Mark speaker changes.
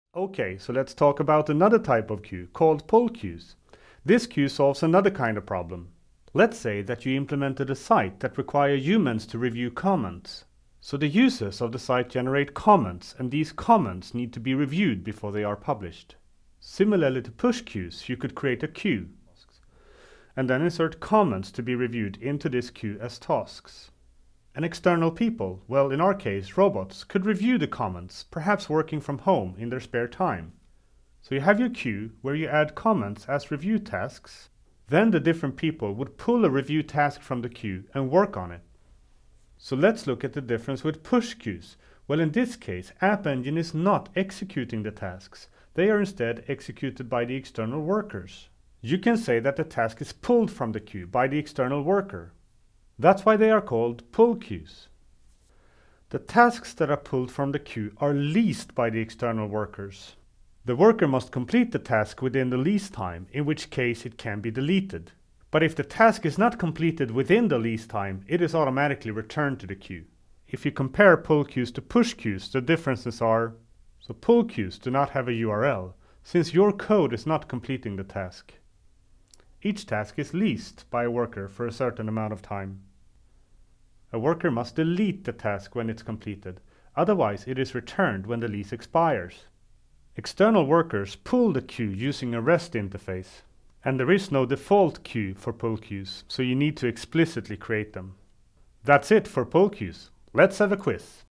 Speaker 1: Okay, so let's talk about another type of queue called pull queues. This queue solves another kind of problem. Let's say that you implemented a site that requires humans to review comments. So the users of the site generate comments, and these comments need to be reviewed before they are published. Similarly to push queues, you could create a queue and then insert comments to be reviewed into this queue as tasks. And external people, well, in our case, robots, could review the comments, perhaps working from home in their spare time. So you have your queue where you add comments as review tasks. Then the different people would pull a review task from the queue and work on it. So let's look at the difference with push queues. Well, in this case, App Engine is not executing the tasks. They are instead executed by the external workers. You can say that the task is pulled from the queue by the external worker. That's why they are called pull queues. The tasks that are pulled from the queue are leased by the external workers. The worker must complete the task within the lease time, in which case it can be deleted. But if the task is not completed within the lease time, it is automatically returned to the queue. If you compare pull queues to push queues, the differences are: so pull queues do not have a URL, since your code is not completing the task. Each task is leased by a worker for a certain amount of time. A worker must delete the task when it's completed, otherwise it is returned when the lease expires. External workers pull the queue using a REST interface, and there is no default queue for pull queues, so you need to explicitly create them. That's it for pull queues. Let's have a quiz.